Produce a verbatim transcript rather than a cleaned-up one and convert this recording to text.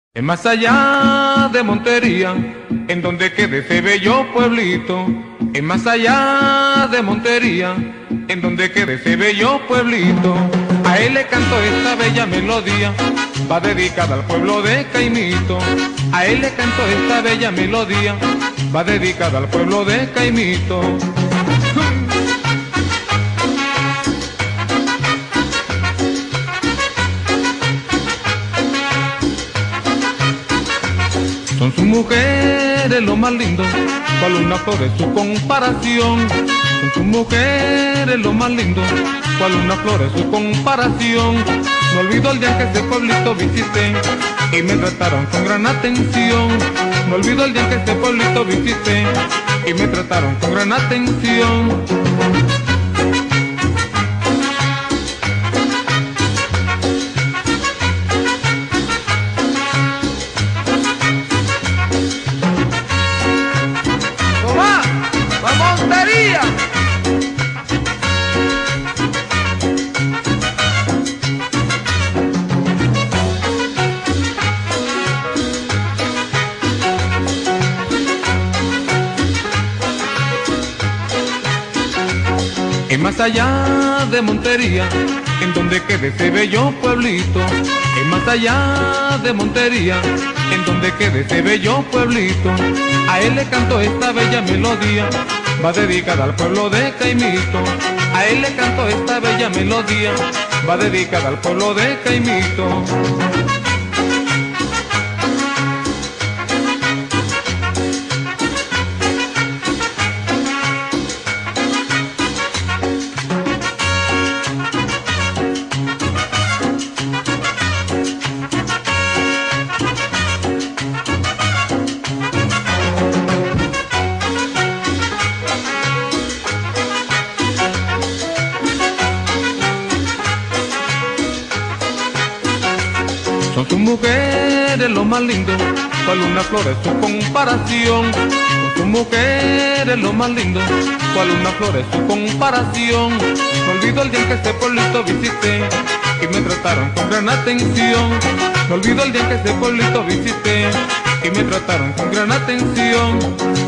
Es más allá de Montería, en donde quede ese bello pueblito. Es más allá de Montería, en donde quede ese bello pueblito. A él le canto esta bella melodía, va dedicada al pueblo de Caimito. A él le canto esta bella melodía, va dedicada al pueblo de Caimito. Son sus mujeres lo más lindo, cual una flor es su comparación. Son sus mujeres lo más lindo, cual una flor es su comparación. No olvido el día que ese pueblito visité y me trataron con gran atención. No olvido el día que ese pueblito visité y me trataron con gran atención. Montería. Es más allá de Montería, en donde quede ese bello pueblito. Es más allá de Montería, en donde quede ese bello pueblito. A él le canto esta bella melodía, va dedicada al pueblo de Caimito. A él le canto esta bella melodía, va dedicada al pueblo de Caimito. Son sus mujeres lo más lindo, cual una flor es su comparación. Son sus mujeres lo más lindo, cual una flor es su comparación. No olvido el día en que ese pueblito visité y me trataron con gran atención. No olvido el día en que ese pueblito visité y me trataron con gran atención.